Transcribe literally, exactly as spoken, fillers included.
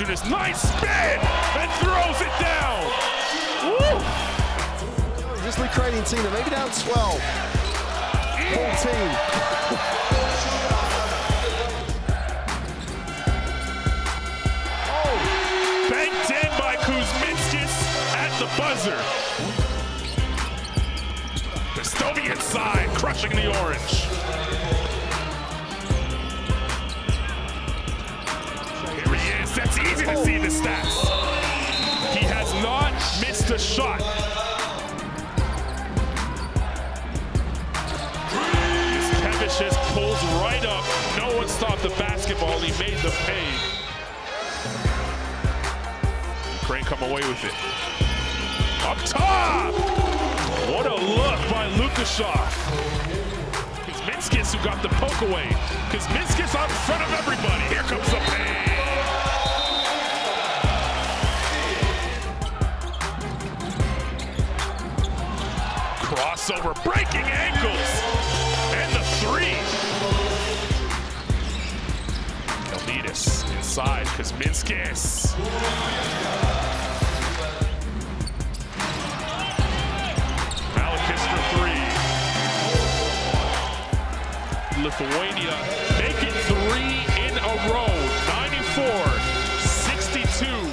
Valanciunas, nice spin, and throws it down. Woo! Just recreating team, maybe down twelve. fourteen. Oh, banked in by Kuzminskis at the buzzer. Vestovi inside, crushing the orange. Here he is. That's easy to see the stats. He has not missed a shot. Kevish just pulls right up. No one stopped the basketball. He made the pay. Ukraine come away with it. Up top! What a look by Lukashov. Kuzminskis who got the poke away. Kuzminskis out in front of everybody. Here comes the pain. Crossover, breaking ankles. And the three. Elmidas inside, Kuzminskis. Lithuania making three in a row, ninety-four sixty-two.